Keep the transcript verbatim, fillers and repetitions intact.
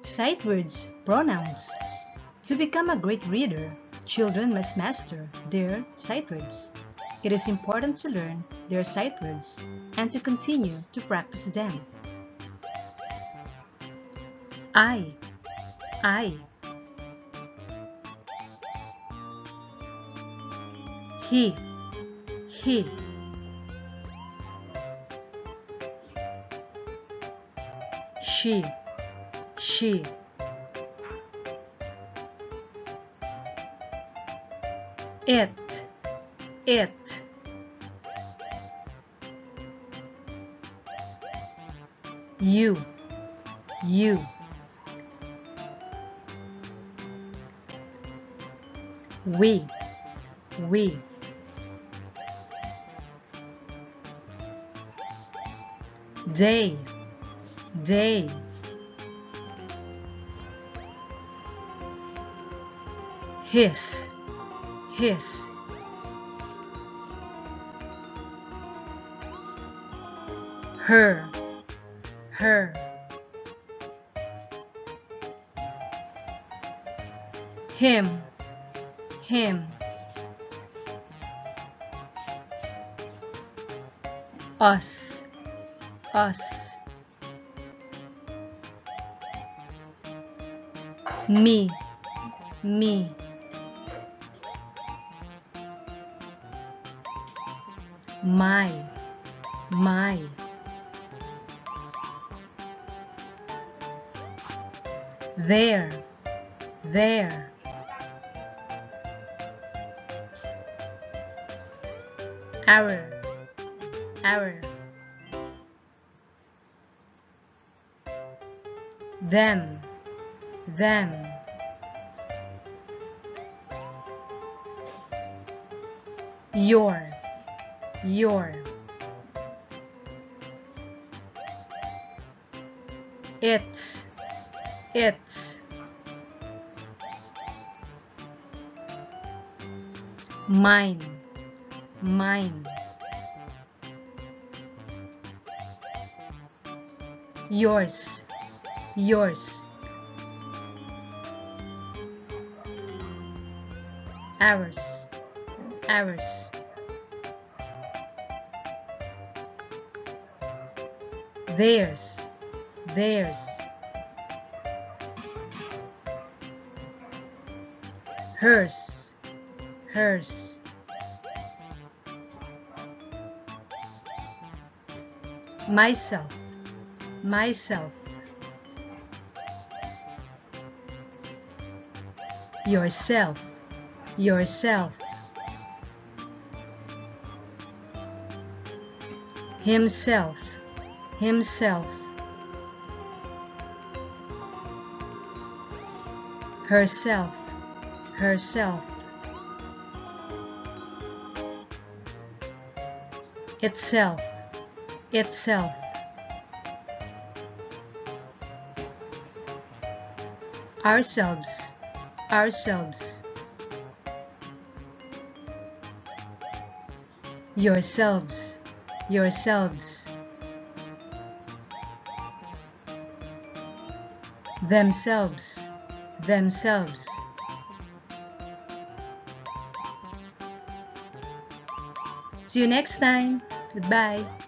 Sightwords, pronouns. To become a great reader, children must master their sight words. It is important to learn their sight words and to continue to practice them. I, I. He, he. She, she. It, it. You, you. We, we. They, they. His, his. Her, her. Him, him. Us, us. Me, me. My, my. There, there. Our, our. Them, them. Your, your. It's, it's. Mine, mine. Yours, yours. Ours, ours. Theirs, theirs. Hers, hers. Myself, myself. Yourself, yourself. Himself, himself. Herself, herself. Itself, itself. Ourselves, ourselves. Yourselves, yourselves. Themselves, themselves. See you next time. Goodbye.